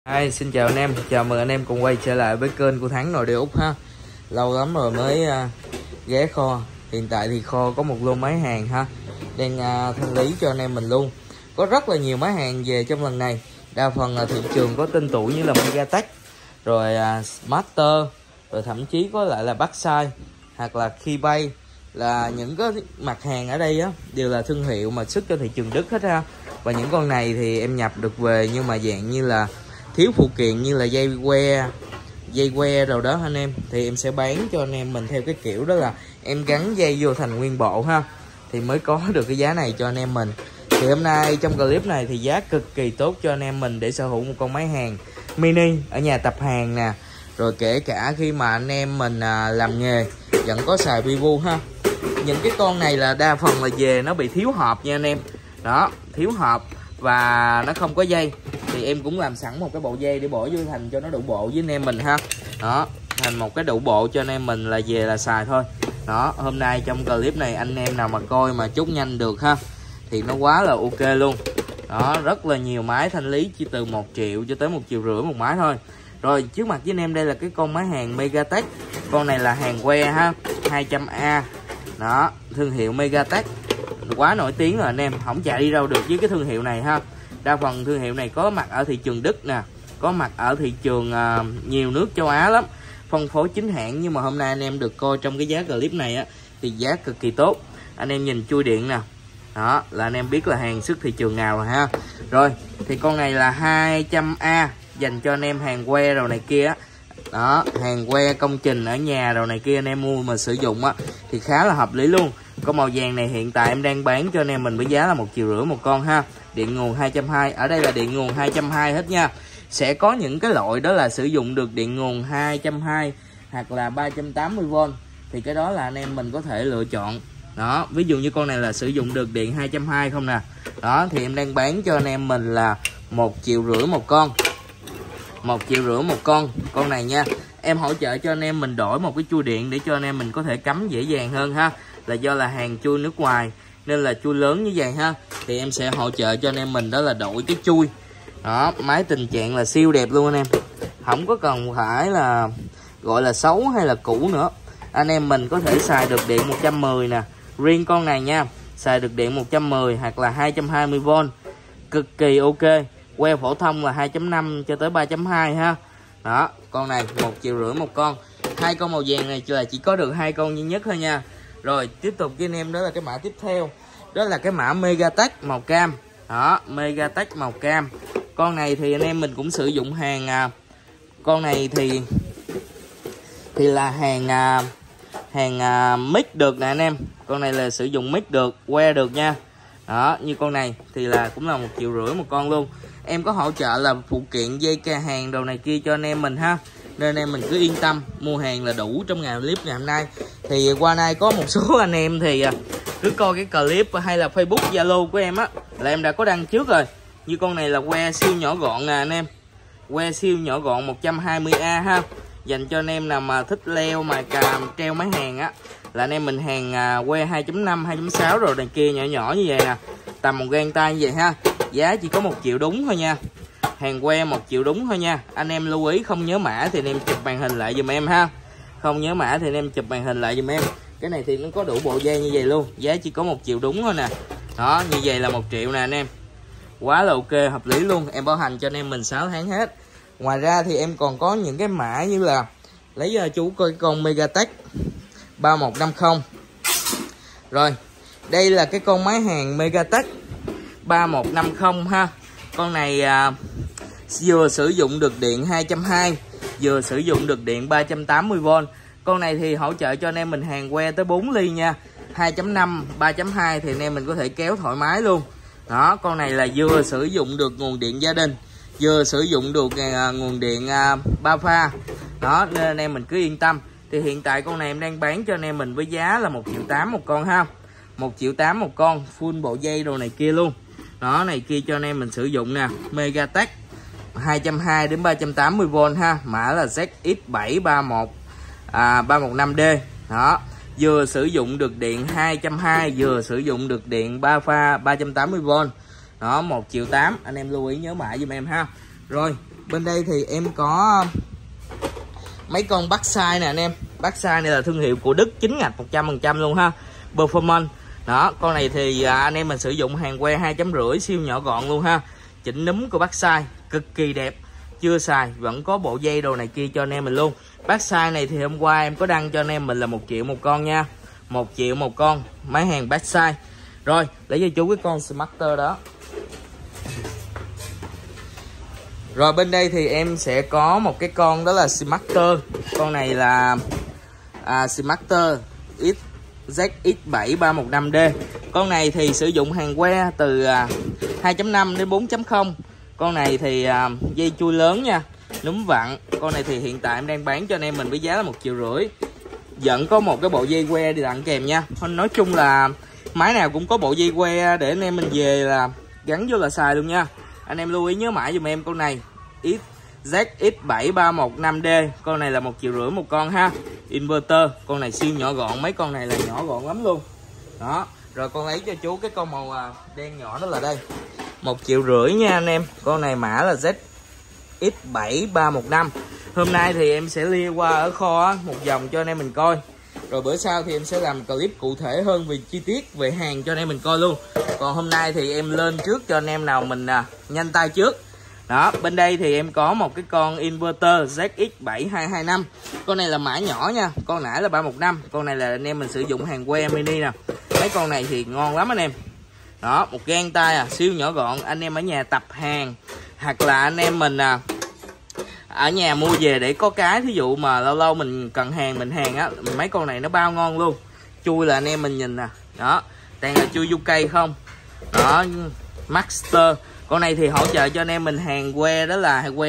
Xin chào anh em, chào mừng anh em cùng quay trở lại với kênh của Thắng Nội Địa Úc ha. Lâu lắm rồi mới ghé kho. Hiện tại thì kho có một lô máy hàng ha, đang thanh lý cho anh em mình luôn. Có rất là nhiều máy hàng về trong lần này. Đa phần là thị trường có tên tuổi như là Megatech, rồi Master, rồi thậm chí có lại là Backside hoặc là Keybay. Là những cái mặt hàng ở đây á đều là thương hiệu mà xuất cho thị trường Đức hết ha. Và những con này thì em nhập được về nhưng mà dạng như là thiếu phụ kiện như là dây que rồi đó anh em, thì em sẽ bán cho anh em mình theo cái kiểu đó là em gắn dây vô thành nguyên bộ ha, thì mới có được cái giá này cho anh em mình. Thì hôm nay trong clip này thì giá cực kỳ tốt cho anh em mình để sở hữu một con máy hàng mini ở nhà tập hàng nè, rồi kể cả khi mà anh em mình làm nghề vẫn có xài Vivo ha. Những cái con này là đa phần là về nó bị thiếu hộp nha anh em, đó, thiếu hộp và nó không có dây, thì em cũng làm sẵn một cái bộ dây để bỏ vô thành cho nó đủ bộ với anh em mình ha. Đó, thành một cái đủ bộ cho anh em mình là về là xài thôi. Đó, hôm nay trong clip này anh em nào mà coi mà chốt nhanh được ha thì nó quá là ok luôn. Đó, rất là nhiều máy thanh lý chỉ từ 1 triệu cho tới 1,5 triệu một máy thôi. Rồi trước mặt với anh em đây là cái con máy hàng Megatech. Con này là hàng que ha, 200A. Đó, thương hiệu Megatech quá nổi tiếng rồi anh em, không chạy đi đâu được với cái thương hiệu này ha. Đa phần thương hiệu này có mặt ở thị trường Đức nè, có mặt ở thị trường nhiều nước châu Á lắm, phân phối chính hãng. Nhưng mà hôm nay anh em được coi trong cái giá clip này á thì giá cực kỳ tốt. Anh em nhìn chui điện nè, đó là anh em biết là hàng xuất thị trường nào rồi ha. Rồi thì con này là 200A dành cho anh em hàng que rồi này kia á. Đó, hàng que công trình ở nhà rồi này kia anh em mua mà sử dụng á thì khá là hợp lý luôn. Con màu vàng này hiện tại em đang bán cho anh em mình với giá là 1,5 triệu một con ha. Điện nguồn 220, ở đây là điện nguồn 220 hết nha. Sẽ có những cái loại đó là sử dụng được điện nguồn 220 hoặc là 380V, thì cái đó là anh em mình có thể lựa chọn. Đó, ví dụ như con này là sử dụng được điện 220 không nè. Đó, thì em đang bán cho anh em mình là 1,5 triệu một con. 1,5 triệu một con này nha. Em hỗ trợ cho anh em mình đổi một cái chui điện để cho anh em mình có thể cắm dễ dàng hơn ha. Là do là hàng chui nước ngoài nên là chui lớn như vậy ha, thì em sẽ hỗ trợ cho anh em mình đó là đổi cái chui. Đó, máy tình trạng là siêu đẹp luôn anh em, không có cần phải là gọi là xấu hay là cũ nữa. Anh em mình có thể xài được điện 110 nè, riêng con này nha, xài được điện 110 hoặc là 220V, cực kỳ ok. Que phổ thông là 2.5 cho tới 3.2 ha. Đó, con này 1,5 triệu một con. Hai con màu vàng này chỉ có được 2 con duy nhất thôi nha. Rồi tiếp tục với anh em đó là cái mã tiếp theo, đó là cái mã Megatech màu cam. Đó, Megatech màu cam. Con này thì anh em mình cũng sử dụng hàng con này thì là hàng mic được nè anh em. Con này là sử dụng mic được, que được nha. Đó, như con này thì là cũng là 1,5 triệu một con luôn. Em có hỗ trợ là phụ kiện dây ca hàng đồ này kia cho anh em mình ha, nên anh em mình cứ yên tâm mua hàng là đủ trong ngày clip ngày hôm nay. Thì qua nay có một số anh em thì cứ coi cái clip hay là Facebook Zalo của em á là em đã có đăng trước rồi. Như con này là que siêu nhỏ gọn nè anh em, que siêu nhỏ gọn 120A ha, dành cho anh em nào mà thích leo mà treo máy hàng á, là anh em mình hàng que 2.5 2.6 rồi này kia nhỏ nhỏ như vậy nè, tầm một gang tay như vậy ha. Giá chỉ có 1 triệu đúng thôi nha, hàng que 1 triệu đúng thôi nha. Anh em lưu ý không nhớ mã thì anh em chụp màn hình lại dùm em ha, không nhớ mã thì anh em chụp màn hình lại dùm em. Cái này thì nó có đủ bộ dây như vậy luôn, giá chỉ có 1 triệu đúng thôi nè. Đó, như vậy là 1 triệu nè anh em, quá là ok, hợp lý luôn. Em bảo hành cho anh em mình 6 tháng hết. Ngoài ra thì em còn có những cái mã như là lấy chú coi con Megatech 3150. Rồi đây là cái con máy hàng Megatech 3150 ha. Con này vừa sử dụng được điện 220, vừa sử dụng được điện 380V. Con này thì hỗ trợ cho anh em mình hàng que tới 4 ly nha, 2.5 3.2 thì anh em mình có thể kéo thoải mái luôn. Đó, con này là vừa sử dụng được nguồn điện gia đình, vừa sử dụng được nguồn điện 3 pha. Đó, nên anh em mình cứ yên tâm. Thì hiện tại con này em đang bán cho anh em mình với giá là 1,8 triệu một con ha, 1,8 triệu một con, full bộ dây đồ này kia luôn. Đó, này kia cho anh em mình sử dụng nè, Megatech 220 đến 380V ha, mã là ZX731 315D. Đó, vừa sử dụng được điện 220, vừa sử dụng được điện 3 pha 380V. Đó, 1,8 triệu, anh em lưu ý nhớ mã giùm em ha. Rồi bên đây thì em có mấy con Bắc Sai nè anh em. Bắc Sai này là thương hiệu của Đức, chính ngạch 100% luôn ha, performance. Đó, con này thì anh em mình sử dụng hàng que 2.5 siêu nhỏ gọn luôn ha. Chỉnh núm của Bắc Sai cực kỳ đẹp, chưa xài vẫn có bộ dây đồ này kia cho anh em mình luôn. Bắc Sai này thì hôm qua em có đăng cho anh em mình là 1 triệu một con nha, 1 triệu một con máy hàng Bắc Sai. Rồi lấy cho chú cái con Smarter đó. Rồi bên đây thì em sẽ có một cái con đó là Smarter. Con này là Smarter ZX7 315D. Con này thì sử dụng hàng que từ 2.5 đến 4.0. Con này thì dây chui lớn nha, núm vặn. Con này thì hiện tại em đang bán cho anh em mình với giá là 1,5 triệu. Vẫn có một cái bộ dây que đi tặng kèm nha. Nói chung là máy nào cũng có bộ dây que để anh em mình về là gắn vô là xài luôn nha. Anh em lưu ý nhớ mãi dùm em con này ZX7 315D. Con này là 1,5 triệu một con ha. Inverter, con này siêu nhỏ gọn, mấy con này là nhỏ gọn lắm luôn. Đó, rồi con lấy cho chú cái con màu đen nhỏ đó là đây, 1,5 triệu nha anh em. Con này mã là ZX7 315. Hôm nay thì em sẽ lia qua ở kho một vòng cho anh em mình coi. Rồi bữa sau thì em sẽ làm clip cụ thể hơn về chi tiết về hàng cho anh em mình coi luôn. Còn hôm nay thì em lên trước cho anh em nào mình nhanh tay trước. Đó, bên đây thì em có một cái con inverter ZX7225. Con này là mã nhỏ nha, con nãy là 315. Con này là anh em mình sử dụng hàng que mini nè. Mấy con này thì ngon lắm anh em. Đó, một gang tay siêu nhỏ gọn. Anh em ở nhà tập hàng hoặc là anh em mình ở nhà mua về để có cái, thí dụ mà lâu lâu mình cần hàng mình hàng á, mấy con này nó bao ngon luôn. Chui là anh em mình nhìn nè. Đó, đang là chui UK không. Đó, Master. Con này thì hỗ trợ cho anh em mình hàng que đó là que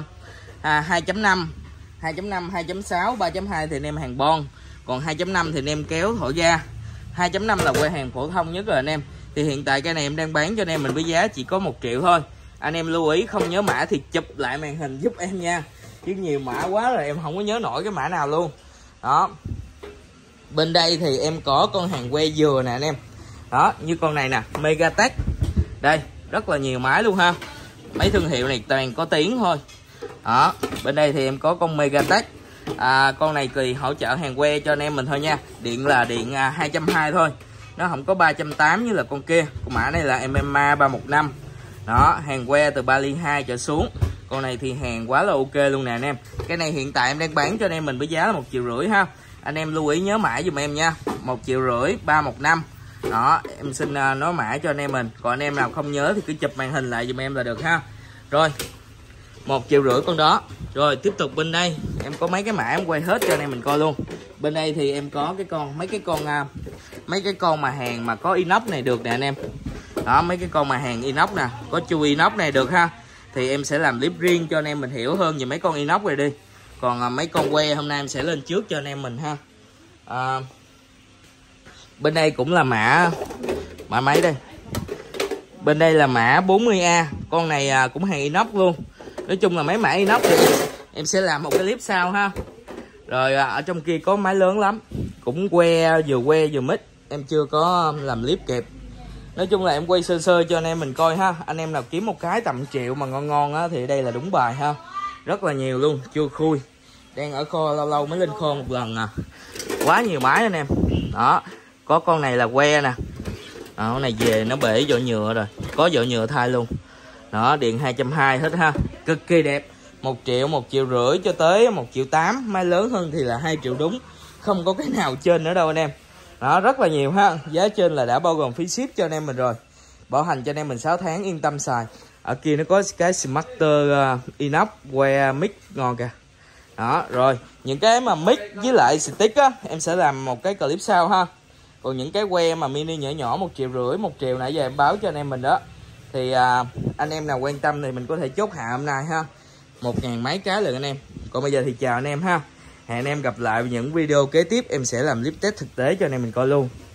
2.5, 2.5, 2.6, 3.2 thì anh em hàng bon. Còn 2.5 thì anh em kéo thổi ra. 2.5 là que hàng phổ thông nhất rồi anh em. Thì hiện tại cái này em đang bán cho anh em mình với giá chỉ có 1 triệu thôi. Anh em lưu ý không nhớ mã thì chụp lại màn hình giúp em nha. Chứ nhiều mã quá rồi em không có nhớ nổi cái mã nào luôn. Đó. Bên đây thì em có con hàng que dừa nè anh em. Đó, như con này nè, Megatech. Đây, rất là nhiều máy luôn ha. Mấy thương hiệu này toàn có tiếng thôi. Đó, bên đây thì em có con Megatech. Con này thì hỗ trợ hàng que cho anh em mình thôi nha. Điện là điện 220 thôi. Nó không có 380 như là con kia. Con mã này là MMA 315. Đó, hàng que từ 3 ly 2 trở xuống. Con này thì hàng quá là ok luôn nè anh em. Cái này hiện tại em đang bán cho anh em mình với giá là 1,5 triệu ha. Anh em lưu ý nhớ mã giùm em nha. 1,5 triệu 315. Đó, em xin nói mã cho anh em mình. Còn anh em nào không nhớ thì cứ chụp màn hình lại giùm em là được ha. Rồi, 1,5 triệu con đó. Rồi tiếp tục bên đây em có mấy cái mã em quay hết cho anh em mình coi luôn. Bên đây thì em có cái con mấy cái con mà hàng mà có inox này được nè anh em. Đó, mấy cái con mà hàng inox nè, có chui inox này được ha. Thì em sẽ làm clip riêng cho anh em mình hiểu hơn về mấy con inox này đi. Còn mấy con que hôm nay em sẽ lên trước cho anh em mình ha. Bên đây cũng là mã mấy đây. Bên đây là mã 40A. Con này cũng hàng inox luôn. Nói chung là mấy mã inox thì em sẽ làm một cái clip sau ha. Rồi ở trong kia có máy lớn lắm. Cũng que vừa mít. Em chưa có làm clip kịp. Nói chung là em quay sơ sơ cho anh em mình coi ha. Anh em nào kiếm một cái tầm 1 triệu mà ngon ngon á thì đây là đúng bài ha. Rất là nhiều luôn, chưa khui. Đang ở kho lâu lâu mới lên kho một lần Quá nhiều máy anh em. Đó, có con này là que nè. Đó, con này về nó bể vỏ nhựa rồi. Có vỏ nhựa thay luôn. Đó, điện 220 hết ha. Cực kỳ đẹp. 1 triệu, 1,5 triệu cho tới 1,8 triệu. Máy lớn hơn thì là 2 triệu đúng. Không có cái nào trên nữa đâu anh em. Đó, rất là nhiều ha. Giá trên là đã bao gồm phí ship cho anh em mình rồi. Bảo hành cho anh em mình 6 tháng yên tâm xài. Ở kia nó có cái Smarter inox que mic ngon kìa. Đó, rồi những cái mà mic với lại stick á em sẽ làm một cái clip sau ha. Còn những cái que mà mini nhỏ nhỏ 1,5 triệu, 1 triệu nãy giờ em báo cho anh em mình đó. Thì anh em nào quan tâm thì mình có thể chốt hạ hôm nay ha. 1.000 mấy cái lần anh em. Còn bây giờ thì chào anh em ha. Hẹn anh em gặp lại những video kế tiếp, em sẽ làm clip test thực tế cho anh em mình coi luôn.